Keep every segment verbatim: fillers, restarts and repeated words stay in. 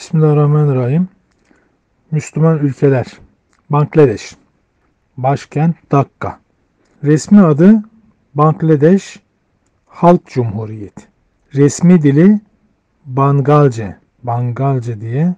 Bismillahirrahmanirrahim. Müslüman ülkeler. Bangladeş. Başkent Dakka. Resmi adı Bangladeş Halk Cumhuriyeti. Resmi dili Bangalce. Bangalce diye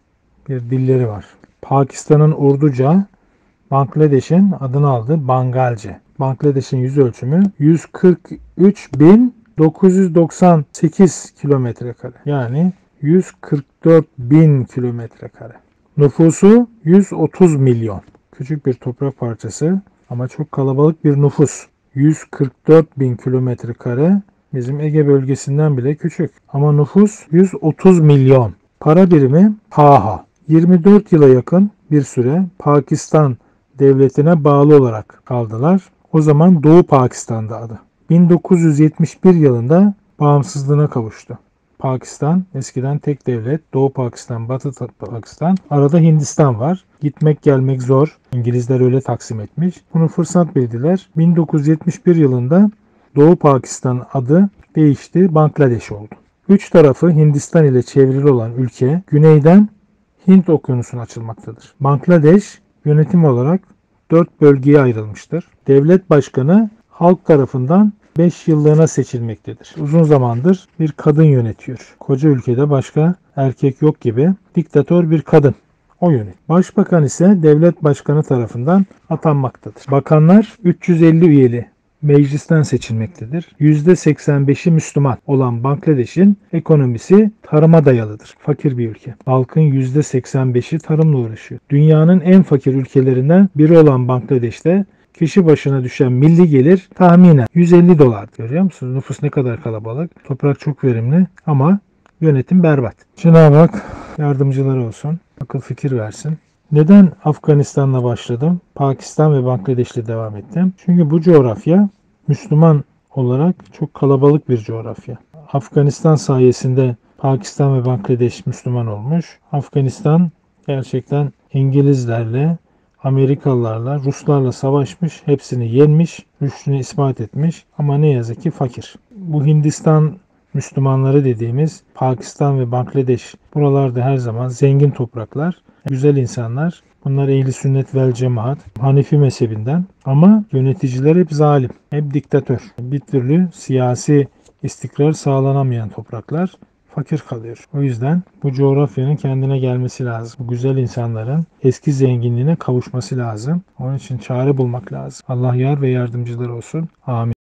bir dilleri var. Pakistan'ın Urduca, Bangladeş'in adını aldı Bangalce. Bangladeş'in yüz ölçümü yüz kırk üç bin dokuz yüz doksan sekiz kilometre kare. Yani yüz kırk dört bin kilometre kare. Nüfusu yüz otuz milyon. Küçük bir toprak parçası ama çok kalabalık bir nüfus. yüz kırk dört bin kilometre kare bizim Ege bölgesinden bile küçük. Ama nüfus yüz otuz milyon. Para birimi paha. yirmi dört yıla yakın bir süre Pakistan devletine bağlı olarak kaldılar. O zaman Doğu Pakistan'da adı. bin dokuz yüz yetmiş bir yılında bağımsızlığına kavuştu. Pakistan eskiden tek devlet. Doğu Pakistan, Batı Pakistan. Arada Hindistan var. Gitmek gelmek zor. İngilizler öyle taksim etmiş. Bunu fırsat bildiler. bin dokuz yüz yetmiş bir yılında Doğu Pakistan adı değişti. Bangladeş oldu. Üç tarafı Hindistan ile çevrili olan ülke güneyden Hint Okyanusu'na açılmaktadır. Bangladeş yönetim olarak dört bölgeye ayrılmıştır. Devlet başkanı halk tarafından beş yıllığına seçilmektedir. Uzun zamandır bir kadın yönetiyor. Koca ülkede başka erkek yok gibi diktatör bir kadın. O yönet. Başbakan ise devlet başkanı tarafından atanmaktadır. Bakanlar üç yüz elli üyeli meclisten seçilmektedir. yüzde seksen beşi Müslüman olan Bangladeş'in ekonomisi tarıma dayalıdır. Fakir bir ülke. Halkın yüzde seksen beşi tarımla uğraşıyor. Dünyanın en fakir ülkelerinden biri olan Bangladeş'te kişi başına düşen milli gelir tahminen yüz elli dolar. Görüyor musunuz? Nüfus ne kadar kalabalık. Toprak çok verimli ama yönetim berbat. Cenab-ı Hak yardımcıları olsun. Akıl fikir versin. Neden Afganistan'la başladım? Pakistan ve Bangladeş'le devam ettim. Çünkü bu coğrafya Müslüman olarak çok kalabalık bir coğrafya. Afganistan sayesinde Pakistan ve Bangladeş Müslüman olmuş. Afganistan gerçekten İngilizlerle, Amerikalılarla, Ruslarla savaşmış, hepsini yenmiş, rüştünü ispat etmiş ama ne yazık ki fakir. Bu Hindistan Müslümanları dediğimiz Pakistan ve Bangladeş buralarda her zaman zengin topraklar, güzel insanlar. Bunlar ehli sünnet vel cemaat, Hanefi mezhebinden ama yöneticiler hep zalim, hep diktatör. Bir türlü siyasi istikrar sağlanamayan topraklar fakir kalıyor. O yüzden bu coğrafyanın kendine gelmesi lazım. Bu güzel insanların eski zenginliğine kavuşması lazım. Onun için çare bulmak lazım. Allah yar ve yardımcılar olsun. Amin.